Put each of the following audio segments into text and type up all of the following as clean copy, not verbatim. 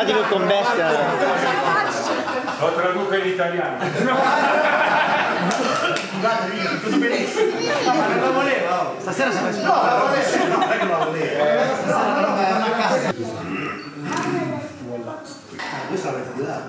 dico con bestia. Lo traduco in italiano. Scusate, tutto benissimo. Ma non la voleva. Stasera si fa esplodere. No, non è che la voleva. È una casa. Questa l'avete di là.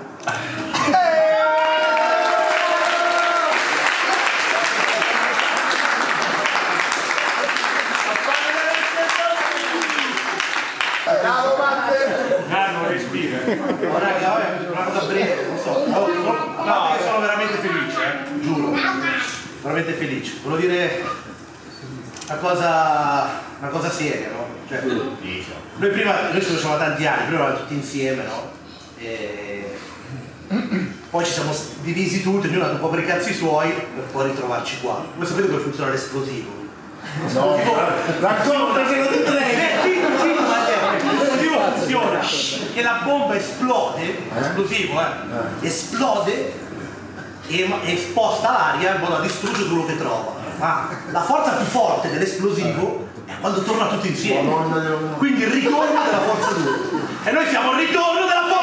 Bravo Matte! Non respira. No, raga, è una cosa breve, non so. No, io sono veramente felice, giuro. Veramente felice. Volevo dire una cosa seria, no? Cioè, noi ci conosciamo tanti anni, prima eravamo tutti insieme, no? E poi ci siamo divisi tutti, ognuno ha dato un po' per i cazzi suoi per poi ritrovarci qua. Voi sapete come funziona l'esplosivo? No, racconta che non ti L'esplosivo funziona che la bomba esplode, esplosivo, esplode e sposta l'aria in modo da distruggere quello che trova. La forza più forte dell'esplosivo è quando torna tutti insieme. Quindi il ritorno della forza 2. E noi siamo il ritorno della forza